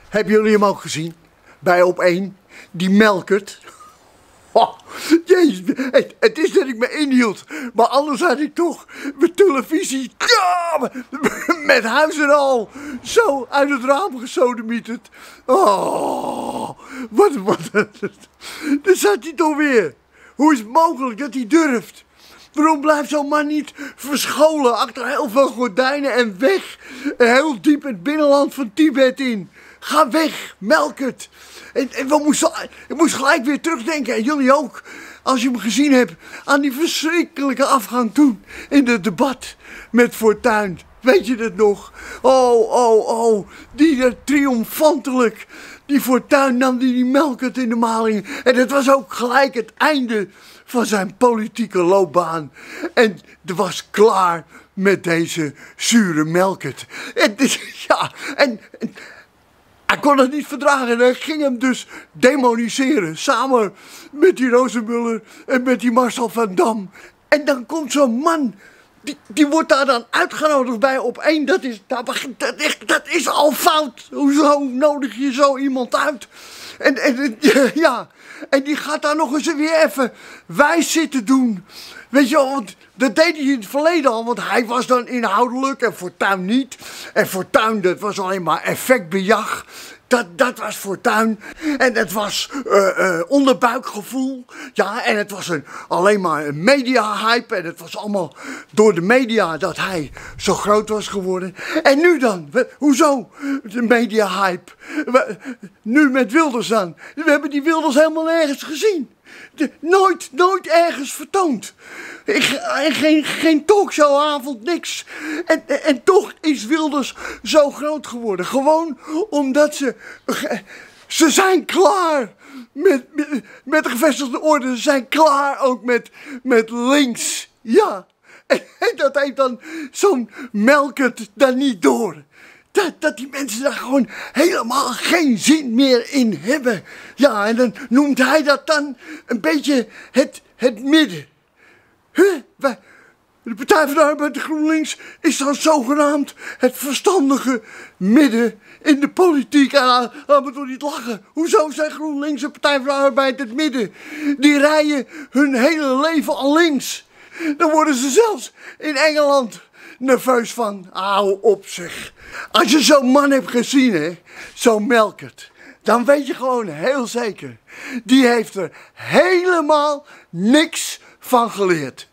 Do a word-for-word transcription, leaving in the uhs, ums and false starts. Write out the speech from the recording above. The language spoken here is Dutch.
Hebben jullie hem ook gezien? Bij Op één, die Melkert. Oh, jezus, het, het is dat ik me inhield, maar anders had ik toch mijn televisie ja, met huis en al zo uit het raam gesodemieterd. Oh, wat, wat, daar zat hij toch weer. Hoe is het mogelijk dat hij durft? Waarom blijft zo'n man niet verscholen achter heel veel gordijnen en weg? Heel diep in het binnenland van Tibet in. Ga weg, Melkert. En, en we moesten, ik moest gelijk weer terugdenken, en jullie ook, als je hem gezien hebt, aan die verschrikkelijke afgang toen in het debat met Fortuyn. Weet je dat nog? Oh, oh, oh, die er triomfantelijk, die Fortuyn nam die, die Melkert in de maling. En dat was ook gelijk het einde van zijn politieke loopbaan. En er was klaar met deze zure Melkert. En, ja, en, en hij kon het niet verdragen en hij ging hem dus demoniseren. Samen met die Rozenmuller en met die Marcel van Dam. En dan komt zo'n man, die, die wordt daar dan uitgenodigd bij Op één. Dat is, dat, is, dat is al fout. Hoezo nodig je zo iemand uit? En, en ja, en die gaat daar nog eens weer even wijs zitten doen. Weet je wel, want dat deed hij in het verleden al, want hij was dan inhoudelijk en Fortuyn niet. En Fortuyn, dat was alleen maar effectbejag. Dat, dat was Fortuyn. En het was uh, uh, onderbuikgevoel. Ja, en het was een, alleen maar een media-hype. En het was allemaal door de media dat hij zo groot was geworden. En nu dan? We, hoezo de media-hype? We, nu met Wilders dan. We hebben die Wilders helemaal nergens gezien. De, nooit, nooit ergens vertoond. Geen, geen talkshowavond, niks. En, en, en toch is Wilders zo groot geworden. Gewoon omdat ze... Ze zijn klaar met, met, met de gevestigde orde. Ze zijn klaar ook met, met links. Ja. En, en dat heeft dan zo'n Melkert daar niet door. Dat, dat die mensen daar gewoon helemaal geen zin meer in hebben. Ja, en dan noemt hij dat dan een beetje het, het midden. Huh? Wij, de Partij van de Arbeid, de GroenLinks, is dan zogenaamd het verstandige midden in de politiek. En laat me toch niet lachen. Hoezo zijn GroenLinks en Partij van de Arbeid het midden? Die rijden hun hele leven al links. Dan worden ze zelfs in Engeland nerveus van. Hou op zeg. Als je zo'n man hebt gezien, hè, zo'n Melkert, dan weet je gewoon heel zeker, die heeft er helemaal niks van geleerd.